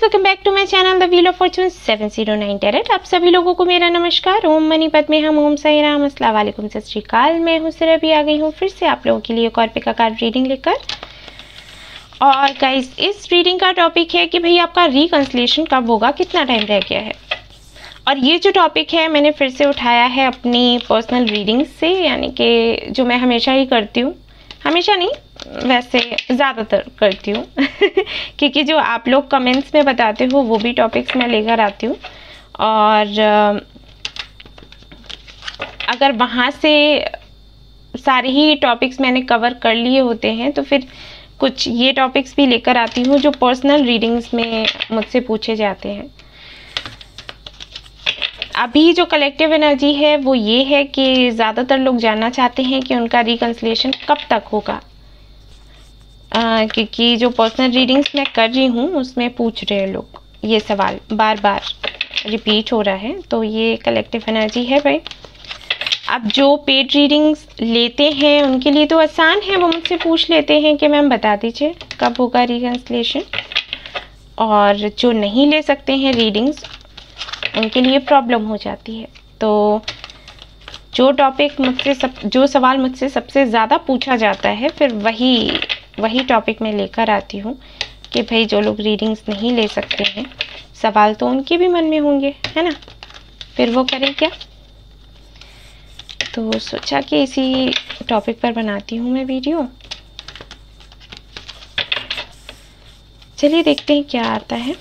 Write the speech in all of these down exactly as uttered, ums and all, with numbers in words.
Welcome back to my channel the wheel of fortune seven zero nine tarot. आप सभी लोगों को मेरा नमस्कार। ओम मनी पद्मे हम ओम साई राम अस्सलाम वालेकुम सत श्री अकाल। मैं हूँ सिर अभी आ गई हूँ फिर से आप लोगों के लिए एक और पिका कार्ड रीडिंग लेकर। और गाइस, इस रीडिंग का टॉपिक है कि भाई आपका रिकंसिलिएशन कब होगा, कितना टाइम रह गया है। और ये जो टॉपिक है मैंने फिर से उठाया है अपनी पर्सनल रीडिंग से, यानी कि जो मैं हमेशा ही करती हूँ, हमेशा नहीं वैसे ज़्यादातर करती हूँ क्योंकि जो आप लोग कमेंट्स में बताते हो वो भी टॉपिक्स मैं लेकर आती हूँ। और अगर वहाँ से सारे ही टॉपिक्स मैंने कवर कर लिए होते हैं तो फिर कुछ ये टॉपिक्स भी लेकर आती हूँ जो पर्सनल रीडिंग्स में मुझसे पूछे जाते हैं। अभी जो कलेक्टिव एनर्जी है वो ये है कि ज़्यादातर लोग जानना चाहते हैं कि उनका रिकंसिलिएशन कब तक होगा, क्योंकि जो पर्सनल रीडिंग्स मैं कर रही हूँ उसमें पूछ रहे हैं लोग, ये सवाल बार बार रिपीट हो रहा है। तो ये कलेक्टिव एनर्जी है भाई। अब जो पेड रीडिंग्स लेते हैं उनके लिए तो आसान है, वो मुझसे पूछ लेते हैं कि मैम बता दीजिए कब होगा रिकंसिलिएशन। और जो नहीं ले सकते हैं रीडिंग्स उनके लिए प्रॉब्लम हो जाती है। तो जो टॉपिक मुझसे सब जो सवाल मुझसे सबसे ज़्यादा पूछा जाता है फिर वही वही टॉपिक मैं लेकर आती हूँ कि भाई जो लोग रीडिंग्स नहीं ले सकते हैं, सवाल तो उनके भी मन में होंगे, है ना, फिर वो करें क्या। तो सोचा कि इसी टॉपिक पर बनाती हूँ मैं वीडियो। चलिए देखते हैं क्या आता है।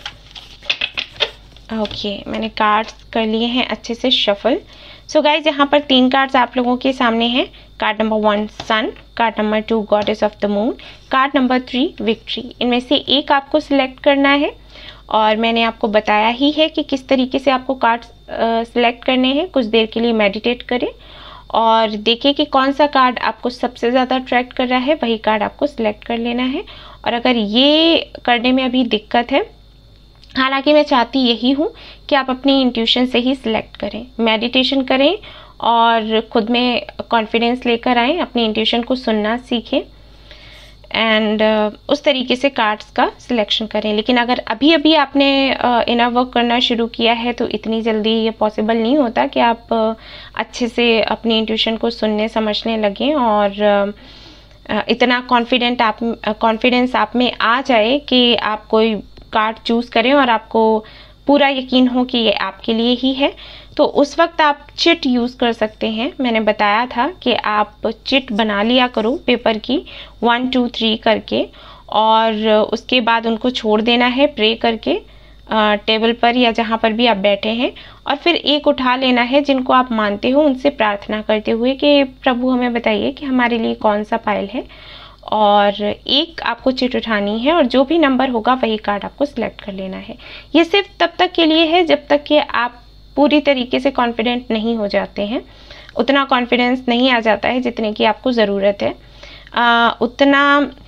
ओके okay, मैंने कार्ड्स कर लिए हैं अच्छे से शफल। सो गाइज, यहाँ पर तीन कार्ड्स आप लोगों के सामने हैं। Card number one sun, card number two goddess of the moon, card number three victory. इनमें से एक आपको सिलेक्ट करना है और मैंने आपको बताया ही है कि किस तरीके से आपको कार्ड सिलेक्ट करने हैं। कुछ देर के लिए मेडिटेट करें और देखिए कि कौन सा कार्ड आपको सबसे ज़्यादा अट्रैक्ट कर रहा है, वही कार्ड आपको सिलेक्ट कर लेना है। और अगर ये करने में अभी दिक्कत है, हालांकि मैं चाहती यही हूँ कि आप अपनी इंट्यूशन से ही सिलेक्ट करें, मेडिटेशन करें और खुद में कॉन्फिडेंस लेकर आएँ, अपनी इंट्यूशन को सुनना सीखें एंड uh, उस तरीके से कार्ड्स का सिलेक्शन करें। लेकिन अगर अभी अभी आपने इनर वर्क करना शुरू किया है तो इतनी जल्दी ये पॉसिबल नहीं होता कि आप uh, अच्छे से अपनी इंट्यूशन को सुनने समझने लगें और uh, इतना कॉन्फिडेंट आप कॉन्फिडेंस आप में आ जाए कि आप कोई कार्ड चूज़ करें और आपको पूरा यकीन हो कि ये आपके लिए ही है। तो उस वक्त आप चिट यूज़ कर सकते हैं। मैंने बताया था कि आप चिट बना लिया करो पेपर की वन टू थ्री करके, और उसके बाद उनको छोड़ देना है प्रे करके टेबल पर या जहाँ पर भी आप बैठे हैं, और फिर एक उठा लेना है जिनको आप मानते हो, उनसे प्रार्थना करते हुए कि प्रभु हमें बताइए कि हमारे लिए कौन सा पायल है, और एक आपको चिट उठानी है और जो भी नंबर होगा वही कार्ड आपको सिलेक्ट कर लेना है। ये सिर्फ तब तक के लिए है जब तक कि आप पूरी तरीके से कॉन्फिडेंट नहीं हो जाते हैं, उतना कॉन्फिडेंस नहीं आ जाता है जितने की आपको ज़रूरत है, आ, उतना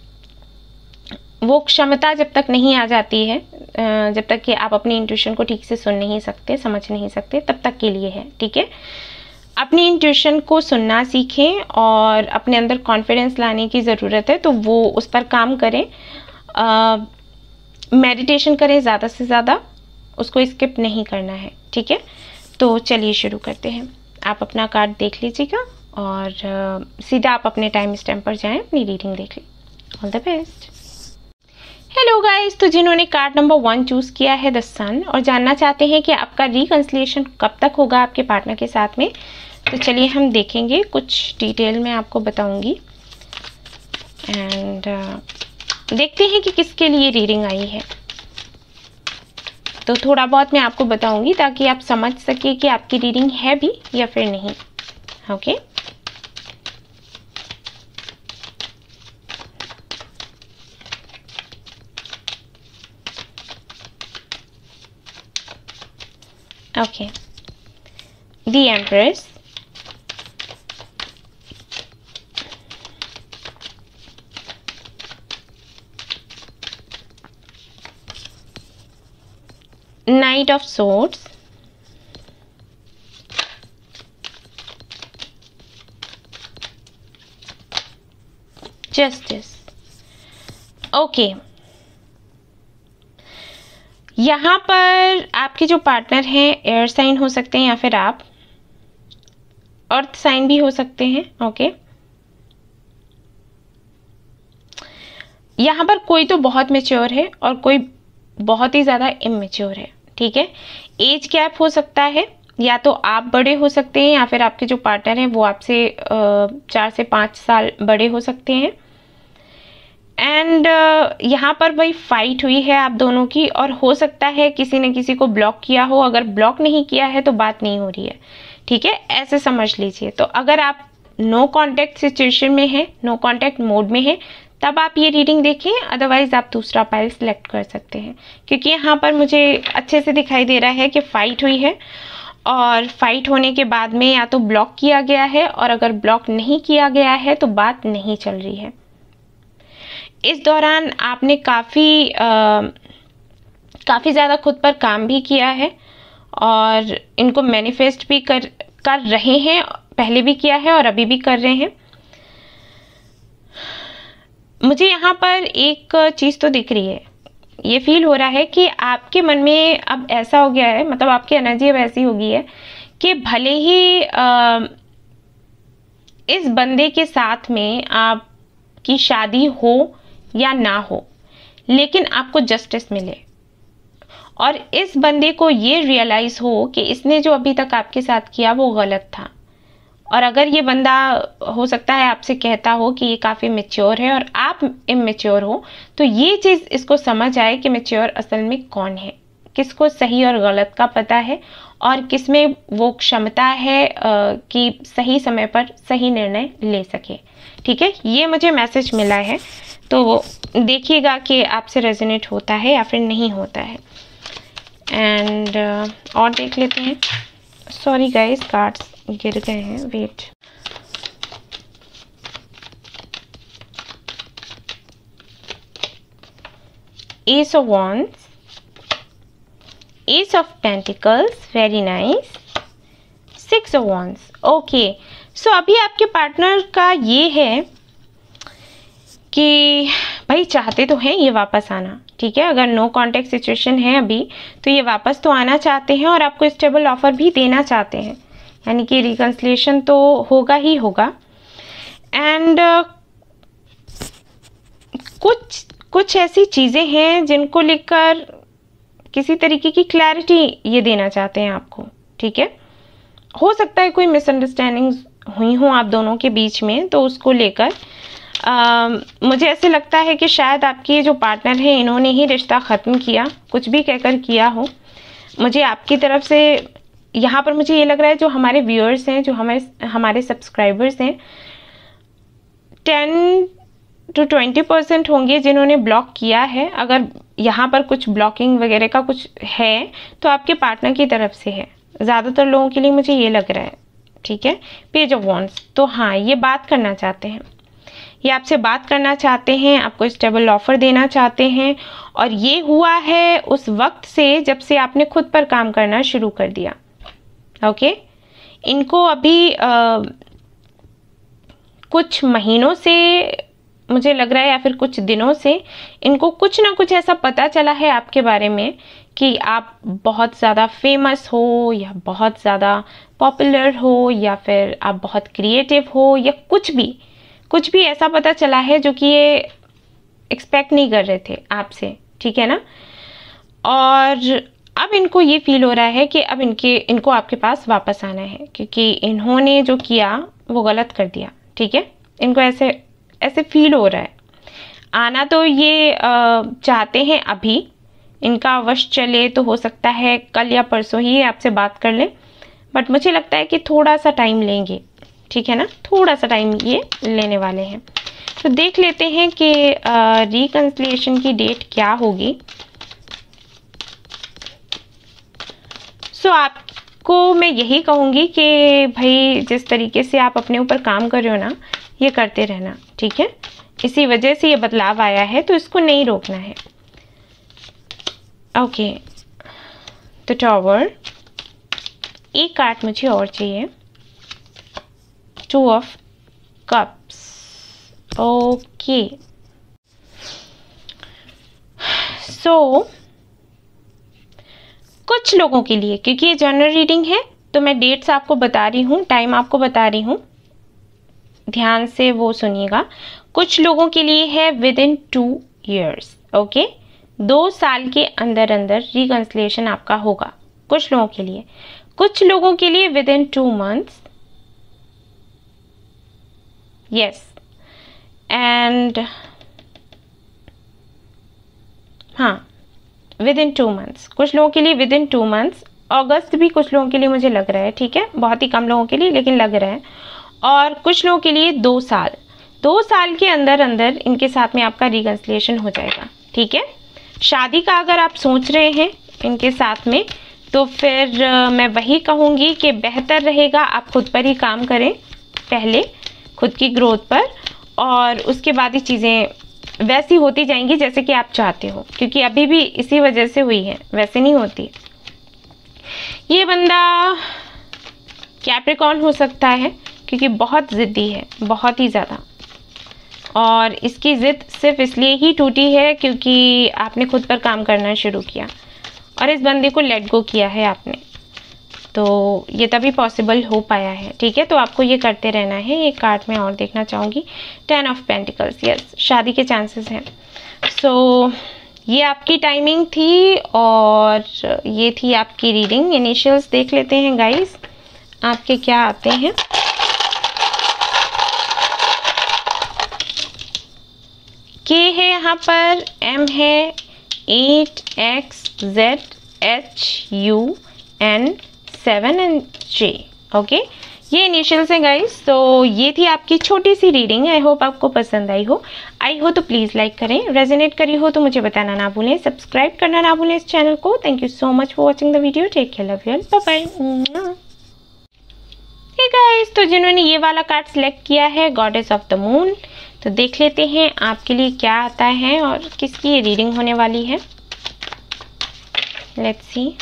वो क्षमता जब तक नहीं आ जाती है, आ, जब तक कि आप अपनी इंट्यूशन को ठीक से सुन नहीं सकते, समझ नहीं सकते, तब तक के लिए है। ठीक है, अपनी इंट्यूशन को सुनना सीखें और अपने अंदर कॉन्फिडेंस लाने की ज़रूरत है, तो वो उस पर काम करें, मेडिटेशन करें ज़्यादा से ज़्यादा, उसको स्किप नहीं करना है। ठीक है, तो चलिए शुरू करते हैं। आप अपना कार्ड देख लीजिएगा और uh, सीधा आप अपने टाइम स्टैम्प पर जाएं, अपनी रीडिंग देख लें। All the best. Hello guys, तो जिन्होंने कार्ड नंबर वन चूज़ किया है द सन और जानना चाहते हैं कि आपका रिकंसिलिएशन कब तक होगा आपके पार्टनर के साथ में, तो चलिए हम देखेंगे, कुछ डिटेल में आपको बताऊंगी एंड uh, देखते हैं कि किसके लिए रीडिंग आई है। तो थोड़ा बहुत मैं आपको बताऊंगी ताकि आप समझ सके कि आपकी रीडिंग है भी या फिर नहीं। Okay, okay, the empress, Knight of Swords, Justice। Okay, यहाँ पर आपके जो पार्टनर हैं एयर साइन हो सकते हैं या फिर आप अर्थ साइन भी हो सकते हैं। ओके, यहाँ पर कोई तो बहुत मैच्योर है और कोई बहुत ही ज़्यादा इमेच्योर है। ठीक है, एज गैप हो सकता है, या तो आप बड़े हो सकते हैं या फिर आपके जो पार्टनर हैं वो आपसे चार से पाँच साल बड़े हो सकते हैं। एंड uh, यहाँ पर वही फाइट हुई है आप दोनों की, और हो सकता है किसी ने किसी को ब्लॉक किया हो। अगर ब्लॉक नहीं किया है तो बात नहीं हो रही है। ठीक है, ऐसे समझ लीजिए। तो अगर आप नो कांटेक्ट सिचुएशन में हैं, नो कांटेक्ट मोड में हैं, तब आप ये रीडिंग देखें, अदरवाइज आप दूसरा पाइल सेलेक्ट कर सकते हैं, क्योंकि यहाँ पर मुझे अच्छे से दिखाई दे रहा है कि फाइट हुई है, और फाइट होने के बाद में या तो ब्लॉक किया गया है, और अगर ब्लॉक नहीं किया गया है तो बात नहीं चल रही है। इस दौरान आपने काफ़ी काफ़ी ज़्यादा खुद पर काम भी किया है, और इनको मैनिफेस्ट भी कर कर रहे हैं, पहले भी किया है और अभी भी कर रहे हैं। मुझे यहाँ पर एक चीज़ तो दिख रही है, ये फील हो रहा है कि आपके मन में अब ऐसा हो गया है, मतलब आपकी एनर्जी अब ऐसी हो गई है कि भले ही आ, इस बंदे के साथ में आपकी शादी हो या ना हो, लेकिन आपको जस्टिस मिले, और इस बंदे को ये रियलाइज़ हो कि इसने जो अभी तक आपके साथ किया वो गलत था। और अगर ये बंदा हो सकता है आपसे कहता हो कि ये काफ़ी मैच्योर है और आप इमेच्योर हो, तो ये चीज़ इसको समझ आए कि मैच्योर असल में कौन है, किसको सही और गलत का पता है, और किसमें वो क्षमता है आ, कि सही समय पर सही निर्णय ले सके। ठीक है, ये मुझे मैसेज मिला है, तो देखिएगा कि आपसे रेजोनेट होता है या फिर नहीं होता है। एंड uh, और देख लेते हैं। सॉरी गाइस, कार्ड्स गिर गए हैं, wait. Ace of wands, ace of pentacles, very nice, six of wands. Okay, so अभी आपके पार्टनर का ये है कि भाई चाहते तो हैं ये वापस आना। ठीक है, अगर नो कांटेक्ट सिचुएशन है अभी, तो ये वापस तो आना चाहते हैं और आपको स्टेबल ऑफर भी देना चाहते हैं, यानी कि रिकन्सिलिएशन तो होगा ही होगा। एंड uh, कुछ कुछ ऐसी चीज़ें हैं जिनको लेकर किसी तरीके की क्लैरिटी ये देना चाहते हैं आपको। ठीक है, हो सकता है कोई मिसअंडरस्टैंडिंग्स हुई हों आप दोनों के बीच में, तो उसको लेकर Uh, मुझे ऐसे लगता है कि शायद आपके जो पार्टनर हैं इन्होंने ही रिश्ता ख़त्म किया, कुछ भी कहकर किया हो। मुझे आपकी तरफ से यहाँ पर मुझे ये लग रहा है, जो हमारे व्यूअर्स हैं, जो हमारे हमारे सब्सक्राइबर्स हैं, टेन टू ट्वेंटी परसेंट होंगे जिन्होंने ब्लॉक किया है। अगर यहाँ पर कुछ ब्लॉकिंग वगैरह का कुछ है तो आपके पार्टनर की तरफ से है, ज़्यादातर लोगों के लिए मुझे ये लग रहा है। ठीक है, पेज ऑफ वॉन्ड्स, तो हाँ, ये बात करना चाहते हैं, ये आपसे बात करना चाहते हैं, आपको स्टेबल ऑफर देना चाहते हैं, और ये हुआ है उस वक्त से जब से आपने खुद पर काम करना शुरू कर दिया। ओके, इनको अभी आ, कुछ महीनों से मुझे लग रहा है, या फिर कुछ दिनों से इनको कुछ ना कुछ ऐसा पता चला है आपके बारे में कि आप बहुत ज़्यादा फेमस हो, या बहुत ज़्यादा पॉपुलर हो, या फिर आप बहुत क्रिएटिव हो, या कुछ भी कुछ भी ऐसा पता चला है जो कि ये एक्सपेक्ट नहीं कर रहे थे आपसे। ठीक है ना, और अब इनको ये फील हो रहा है कि अब इनके इनको आपके पास वापस आना है, क्योंकि इन्होंने जो किया वो गलत कर दिया। ठीक है, इनको ऐसे ऐसे फील हो रहा है। आना तो ये आ, चाहते हैं अभी, इनका वश चले तो हो सकता है कल या परसों ही आपसे बात कर लें, बट मुझे लगता है कि थोड़ा सा टाइम लेंगे। ठीक है ना, थोड़ा सा टाइम ये लेने वाले हैं। तो देख लेते हैं कि रिकन्सिलिएशन की डेट क्या होगी। सो so, आपको मैं यही कहूँगी कि भाई जिस तरीके से आप अपने ऊपर काम कर रहे हो ना, ये करते रहना। ठीक है, इसी वजह से ये बदलाव आया है, तो इसको नहीं रोकना है। ओके, तो टॉवर, एक कार्ड मुझे और चाहिए, two of cups. Okay, so कुछ लोगों के लिए, क्योंकि ये जनरल रीडिंग है तो मैं डेट्स आपको बता रही हूँ, टाइम आपको बता रही हूँ, ध्यान से वो सुनिएगा। कुछ लोगों के लिए है within two years, okay, दो साल के अंदर अंदर रिकंसिलिएशन आपका होगा कुछ लोगों के लिए। कुछ लोगों के लिए within two months, yes, and हाँ विद इन टू मंथ्स, कुछ लोगों के लिए विद इन टू मंथ्स, अगस्त भी कुछ लोगों के लिए मुझे लग रहा है, ठीक है, बहुत ही कम लोगों के लिए लेकिन लग रहा है। और कुछ लोगों के लिए दो साल, दो साल के अंदर अंदर इनके साथ में आपका रिकंसिलिएशन हो जाएगा, ठीक है। शादी का अगर आप सोच रहे हैं इनके साथ में तो फिर आ, मैं वही कहूँगी कि बेहतर रहेगा आप खुद पर ही काम करें, पहले खुद की ग्रोथ पर, और उसके बाद ही चीज़ें वैसी होती जाएंगी जैसे कि आप चाहते हो, क्योंकि अभी भी इसी वजह से हुई है, वैसे नहीं होती। ये बंदा कैप्रिकॉर्न हो सकता है क्योंकि बहुत ज़िद्दी है, बहुत ही ज़्यादा, और इसकी ज़िद सिर्फ इसलिए ही टूटी है क्योंकि आपने खुद पर काम करना शुरू किया और इस बंदे को लेट गो किया है आपने, तो ये तभी पॉसिबल हो पाया है, ठीक है। तो आपको ये करते रहना है। एक कार्ड में और देखना चाहूँगी, टेन ऑफ पेंटिकल्स, यस, शादी के चांसेस हैं। सो so, ये आपकी टाइमिंग थी और ये थी आपकी रीडिंग। इनिशियल्स देख लेते हैं गाइस, आपके क्या आते हैं। के है यहाँ पर, एम है, eight, X, Z, H, U, N, seven and J, okay, ये इनिशियल्स हैं गाइस। तो ये थी आपकी छोटी सी रीडिंग। आई होप आपको पसंद आई हो। आई हो तो प्लीज़ लाइक करें, रेजोनेट करी हो तो मुझे बताना ना भूलें, सब्सक्राइब करना ना भूलें इस चैनल को। Thank you so much for watching the video, take care, love you, bye bye. Hey guys, तो जिन्होंने ये वाला कार्ड सेलेक्ट किया है, गॉडेस ऑफ द मून, तो देख लेते हैं आपके लिए क्या आता है और किसकी ये रीडिंग होने वाली है। Let's see.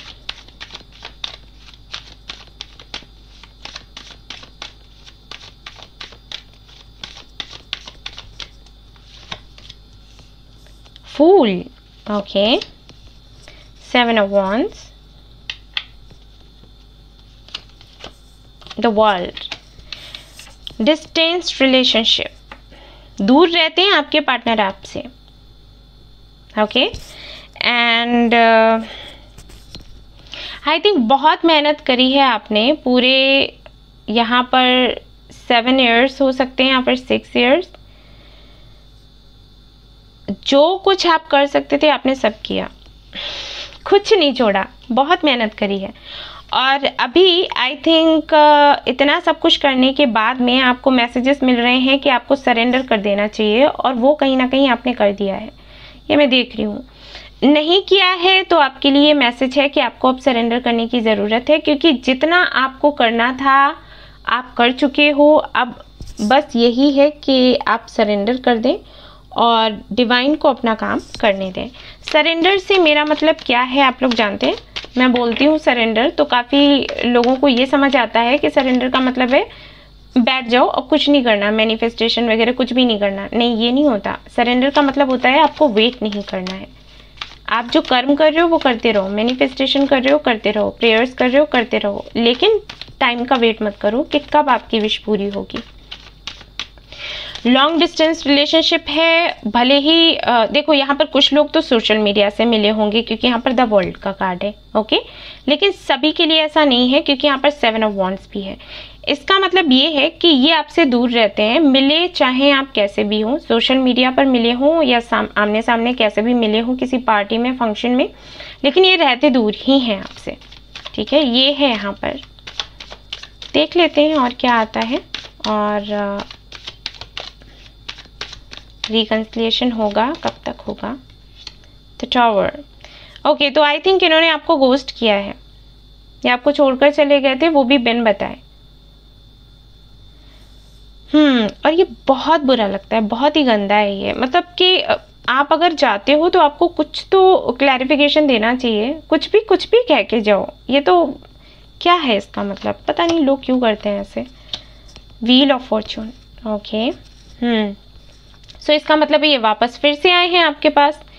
Fool, okay, Seven of Wands, the World, Distance relationship, दूर रहते हैं आपके पार्टनर आपसे, ओके, एंड आई थिंक बहुत मेहनत करी है आपने पूरे, यहाँ पर सेवन इयर्स हो सकते हैं, यहाँ पर सिक्स इयर्स, जो कुछ आप कर सकते थे आपने सब किया, कुछ नहीं छोड़ा, बहुत मेहनत करी है। और अभी आई थिंक इतना सब कुछ करने के बाद में आपको मैसेजेस मिल रहे हैं कि आपको सरेंडर कर देना चाहिए, और वो कहीं ना कहीं आपने कर दिया है, ये मैं देख रही हूँ। नहीं किया है तो आपके लिए मैसेज है कि आपको अब सरेंडर करने की ज़रूरत है, क्योंकि जितना आपको करना था आप कर चुके हो। अब बस यही है कि आप सरेंडर कर दें और डिवाइन को अपना काम करने दें। सरेंडर से मेरा मतलब क्या है आप लोग जानते हैं, मैं बोलती हूँ सरेंडर तो काफ़ी लोगों को ये समझ आता है कि सरेंडर का मतलब है बैठ जाओ और कुछ नहीं करना, मैनिफेस्टेशन वगैरह कुछ भी नहीं करना। नहीं, ये नहीं होता। सरेंडर का मतलब होता है आपको वेट नहीं करना है। आप जो कर्म कर रहे हो वो करते रहो, मैनिफेस्टेशन कर रहे हो करते रहो, प्रेयर्स कर रहे हो करते रहो, लेकिन टाइम का वेट मत करो कि कब आपकी विश पूरी होगी। लॉन्ग डिस्टेंस रिलेशनशिप है, भले ही आ, देखो यहाँ पर कुछ लोग तो सोशल मीडिया से मिले होंगे क्योंकि यहाँ पर द वर्ल्ड का कार्ड है, ओके, लेकिन सभी के लिए ऐसा नहीं है क्योंकि यहाँ पर सेवन ऑफ वॉन्ड्स भी है। इसका मतलब ये है कि ये आपसे दूर रहते हैं, मिले चाहे आप कैसे भी हों, सोशल मीडिया पर मिले हों या साम, आमने सामने कैसे भी मिले हों, किसी पार्टी में, फंक्शन में, लेकिन ये रहते दूर ही हैं आपसे, ठीक है। ये है यहाँ पर, देख लेते हैं और क्या आता है। और रिकंसिलिएशन होगा, कब तक होगा। द टावर, ओके, तो आई थिंक इन्होंने आपको गोस्ट किया है या आपको छोड़कर चले गए थे, वो भी बिन बताए। हम्म और ये बहुत बुरा लगता है, बहुत ही गंदा है ये। मतलब कि आप अगर जाते हो तो आपको कुछ तो क्लैरिफिकेशन देना चाहिए, कुछ भी कुछ भी कह के जाओ। ये तो क्या है इसका मतलब, पता नहीं लोग क्यों करते हैं ऐसे। Wheel of fortune, okay, hmm so इसका मतलब ये वापस फिर से आए हैं आपके पास।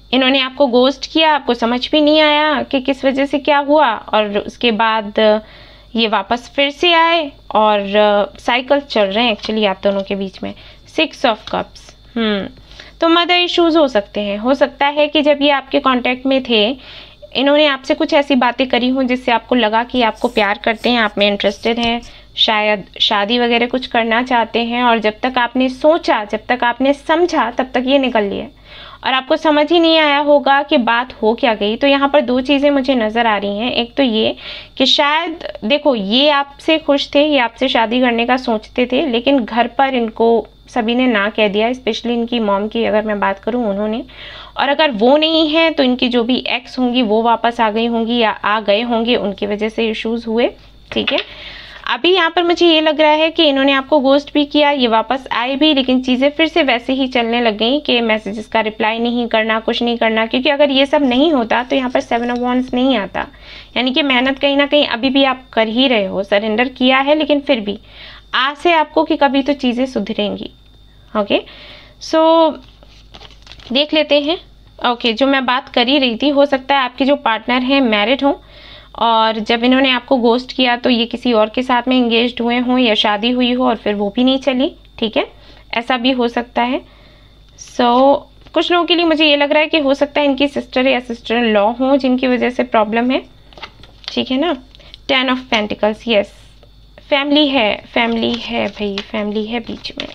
इन्होंने आपको गोस्ट किया, आपको समझ भी नहीं आया कि किस वजह से क्या हुआ, और उसके बाद ये वापस फिर से आए और साइकिल चल रहे हैं एक्चुअली आप दोनों के बीच में। सिक्स ऑफ कप्स, हम्म तो मदर इश्यूज हो सकते हैं। हो सकता है कि जब ये आपके कांटेक्ट में थे इन्होंने आपसे कुछ ऐसी बातें करी हों जिससे आपको लगा कि आपको प्यार करते हैं, आप में इंटरेस्टेड हैं, शायद शादी वगैरह कुछ करना चाहते हैं, और जब तक आपने सोचा, जब तक आपने समझा, तब तक ये निकल लिए और आपको समझ ही नहीं आया होगा कि बात हो क्या गई। तो यहाँ पर दो चीज़ें मुझे नज़र आ रही हैं। एक तो ये कि शायद देखो ये आपसे खुश थे, ये आपसे शादी करने का सोचते थे, लेकिन घर पर इनको सभी ने ना कह दिया, स्पेशली इनकी मॉम की अगर मैं बात करूं उन्होंने। और अगर वो नहीं है तो इनकी जो भी एक्स होंगी वो वापस आ गई होंगी या आ गए होंगे, उनकी वजह से इश्यूज हुए। ठीक है, अभी यहाँ पर मुझे ये लग रहा है कि इन्होंने आपको गोस्ट भी किया, ये वापस आए भी, लेकिन चीज़ें फिर से वैसे ही चलने लग गई कि मैसेजेस का रिप्लाई नहीं करना, कुछ नहीं करना। क्योंकि अगर ये सब नहीं होता तो यहाँ पर सेवन ऑफ वॉन्ड्स नहीं आता, यानी कि मेहनत कहीं ना कहीं अभी भी आप कर ही रहे हो, सरेंडर किया है, लेकिन फिर भी आस है आपको कि कभी तो चीज़ें सुधरेंगी। ओके, सो देख लेते हैं। ओके, जो मैं बात कर ही रही थी, हो सकता है आपके जो पार्टनर हैं मैरिड हों, और जब इन्होंने आपको गोस्ट किया तो ये किसी और के साथ में एंगेज्ड हुए हों या शादी हुई हो और फिर वो भी नहीं चली। ठीक है, ऐसा भी हो सकता है। सो so, कुछ लोगों के लिए मुझे ये लग रहा है कि हो सकता है इनकी सिस्टर या सिस्टर इन लॉ हों जिनकी वजह से प्रॉब्लम है। ठीक है ना, ten of pentacles, yes family है, फैमिली है भाई, फैमिली है बीच में।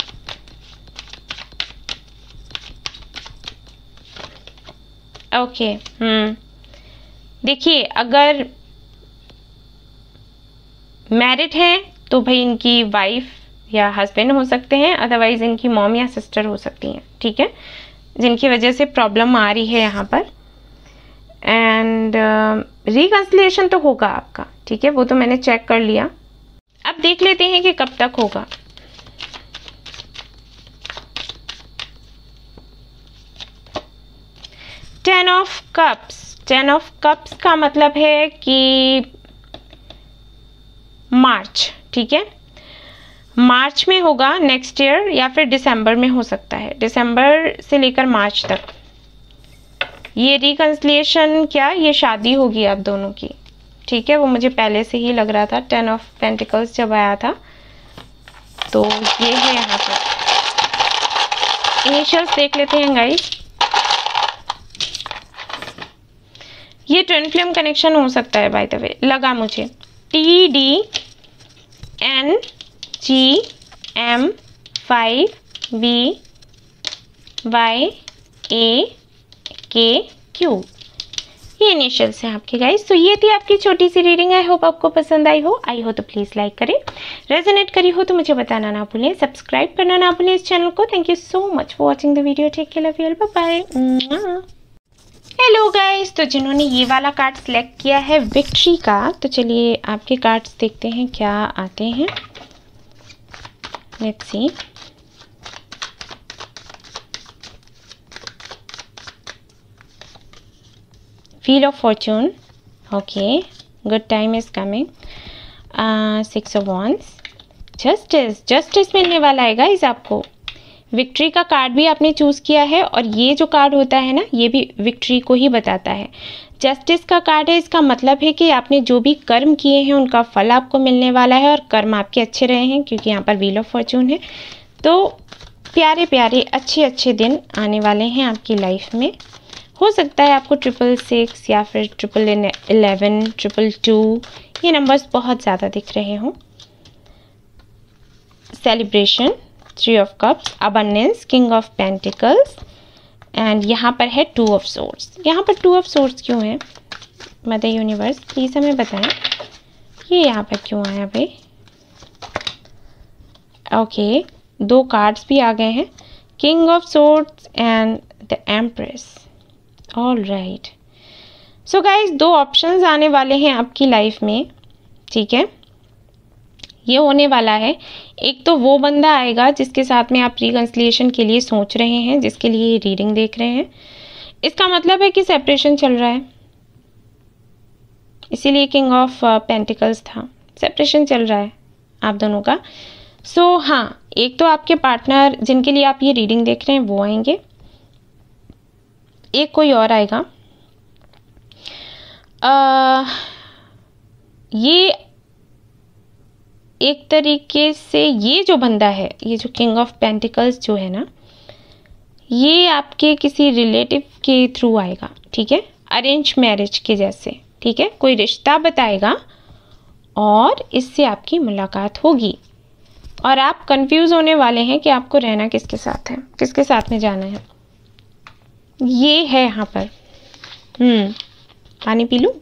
ओके okay, हम्म देखिए अगर मैरिड हैं तो भाई इनकी वाइफ या हस्बैंड हो सकते हैं, अदरवाइज इनकी मॉम या सिस्टर हो सकती हैं। ठीक है, जिनकी वजह से प्रॉब्लम आ रही है यहाँ पर। एंड रिकंसिलिएशन तो होगा आपका, ठीक है, वो तो मैंने चेक कर लिया। अब देख लेते हैं कि कब तक होगा। Ten of cups, ten of cups का मतलब है कि मार्च, ठीक है, मार्च में होगा नेक्स्ट ईयर, या फिर दिसंबर में हो सकता है, दिसंबर से लेकर मार्च तक ये रिकंसिलिएशन, क्या ये शादी होगी आप दोनों की। ठीक है, वो मुझे पहले से ही लग रहा था, टेन ऑफ पेंटिकल्स जब आया था तो ये है। यहाँ पर इनिशियल्स देख लेते हैं गाइस। ये ट्विन फ्लेम कनेक्शन हो सकता है बाय द वे, लगा मुझे। T D N G M five V Y A K Q, ये इनिशियल्स हैं आपके गाइस। तो ये थी आपकी छोटी सी रीडिंग। आई होप आपको पसंद आई हो। आई हो तो प्लीज़ लाइक करें, रेजोनेट करी हो तो मुझे बताना ना भूलें, सब्सक्राइब करना ना भूलें इस चैनल को। Thank you so much for watching the video. Take care, love you all, bye bye. Hello guys, तो जिन्होंने ये वाला कार्ड सेलेक्ट किया है विक्ट्री का, तो चलिए आपके कार्ड्स देखते हैं क्या आते हैं। Let's see. Wheel of fortune, okay, good time is coming. Six of wands, justice, justice मिलने वाला है गाइस आपको। विक्ट्री का कार्ड भी आपने चूज़ किया है, और ये जो कार्ड होता है ना, ये भी विक्ट्री को ही बताता है। जस्टिस का कार्ड है, इसका मतलब है कि आपने जो भी कर्म किए हैं उनका फल आपको मिलने वाला है, और कर्म आपके अच्छे रहे हैं क्योंकि यहाँ पर व्हील ऑफ फॉर्चून है। तो प्यारे प्यारे अच्छे अच्छे दिन आने वाले हैं आपकी लाइफ में। हो सकता है आपको ट्रिपल सिक्स या फिर ट्रिपल इलेवन, ट्रिपल टू, ये नंबर्स बहुत ज़्यादा दिख रहे हों। Celebration, three of cups, abundance, king of pentacles, and यहाँ पर है टू ऑफ सोर्ड्स। यहाँ पर टू ऑफ सोर्ड्स क्यों है? मदर यूनिवर्स प्लीज़ हमें बताएं, ये यहाँ पर क्यों आया भाई? ओके, दो कार्ड्स भी आ गए हैं, king of swords and the empress. All right, so guys दो ऑप्शंस आने वाले हैं आपकी लाइफ में, ठीक है। ये होने वाला है, एक तो वो बंदा आएगा जिसके साथ में आप रिकंसिलिएशन के लिए सोच रहे हैं, जिसके लिए रीडिंग देख रहे हैं। इसका मतलब है कि सेपरेशन चल रहा है, इसीलिए किंग ऑफ पेंटिकल्स था। सेपरेशन चल रहा है आप दोनों का। सो so, हाँ, एक तो आपके पार्टनर जिनके लिए आप ये रीडिंग देख रहे हैं वो आएंगे, एक कोई और आएगा। आ, ये एक तरीके से ये जो बंदा है, ये जो किंग ऑफ पेंटिकल्स जो है ना, ये आपके किसी रिलेटिव के थ्रू आएगा, ठीक है, अरेंज मैरिज के जैसे, ठीक है, कोई रिश्ता बताएगा और इससे आपकी मुलाकात होगी और आप कंफ्यूज होने वाले हैं कि आपको रहना किसके साथ है, किसके साथ में जाना है। ये है यहाँ पर। हम्म पानी पी लूं?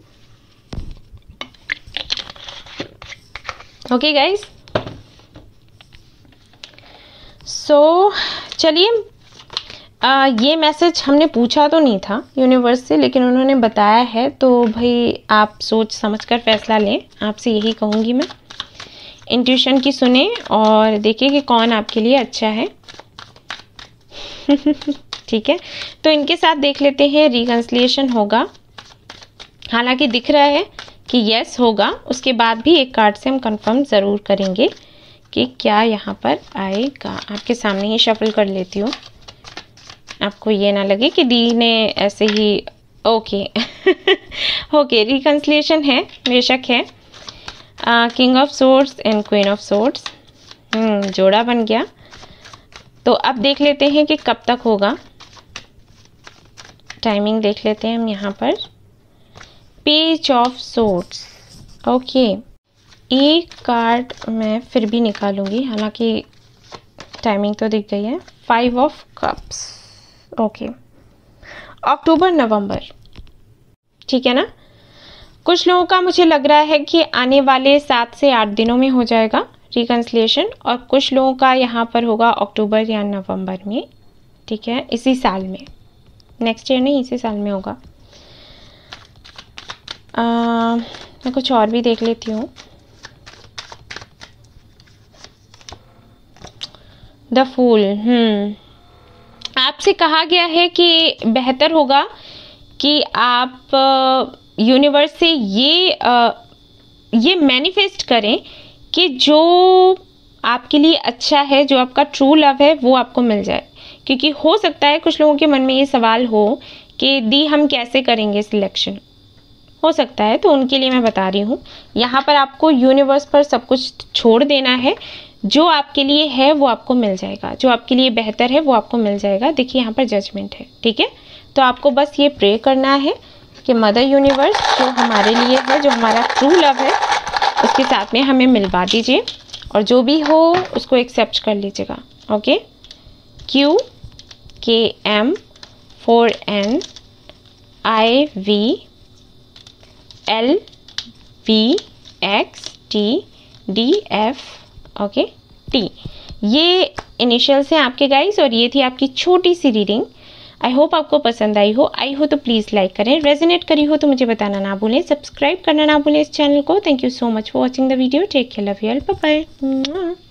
ओके गाइस, सो चलिए, ये मैसेज हमने पूछा तो नहीं था यूनिवर्स से, लेकिन उन्होंने बताया है, तो भाई आप सोच समझकर फैसला लें, आपसे यही कहूँगी मैं। इंट्यूशन की सुने और देखिए कि कौन आपके लिए अच्छा है। ठीक है, तो इनके साथ देख लेते हैं रिकंसिलिएशन होगा। हालांकि दिख रहा है कि यस होगा, उसके बाद भी एक कार्ड से हम कंफर्म ज़रूर करेंगे कि क्या यहाँ पर आएगा। आपके सामने ही शफल कर लेती हूँ, आपको ये ना लगे कि दी ने ऐसे ही। ओके ओके, रिकंसिलिएशन है, बेशक है। King of swords and queen of swords, जोड़ा बन गया। तो अब देख लेते हैं कि कब तक होगा, टाइमिंग देख लेते हैं हम यहाँ पर। पेज ऑफ सोर्ड्स, ओके, एक कार्ड मैं फिर भी निकालूंगी, हालांकि टाइमिंग तो दिख गई है। फाइव ऑफ कप्स, ओके, अक्टूबर नवंबर, ठीक है ना। कुछ लोगों का मुझे लग रहा है कि आने वाले सात से आठ दिनों में हो जाएगा रिकंसिलिएशन, और कुछ लोगों का यहाँ पर होगा अक्टूबर या नवंबर में, ठीक है, इसी साल में, नेक्स्ट ईयर नहीं, इसी साल में होगा। आ, मैं कुछ और भी देख लेती हूँ। द फूल, हम्म आपसे कहा गया है कि बेहतर होगा कि आप यूनिवर्स से ये आ, ये मैनिफेस्ट करें कि जो आपके लिए अच्छा है, जो आपका ट्रू लव है, वो आपको मिल जाए। क्योंकि हो सकता है कुछ लोगों के मन में ये सवाल हो कि दी हम कैसे करेंगे सिलेक्शन, हो सकता है, तो उनके लिए मैं बता रही हूँ। यहाँ पर आपको यूनिवर्स पर सब कुछ छोड़ देना है, जो आपके लिए है वो आपको मिल जाएगा, जो आपके लिए बेहतर है वो आपको मिल जाएगा। देखिए यहाँ पर जजमेंट है, ठीक है, तो आपको बस ये प्रे करना है कि मदर यूनिवर्स जो हमारे लिए है, जो हमारा ट्रू लव है, उसके साथ में हमें मिलवा दीजिए, और जो भी हो उसको एक्सेप्ट कर लीजिएगा। Okay, Q K M four N I V L V X T D F, okay T, ये इनिशियल्स हैं आपके गाइस, और ये थी आपकी छोटी सी रीडिंग। आई होप आपको पसंद आई हो। आई हो तो प्लीज़ लाइक करें, रेजोनेट करी हो तो मुझे बताना ना भूलें, सब्सक्राइब करना ना भूलें इस चैनल को। Thank you so much for watching the video, take care, love you all, bye bye.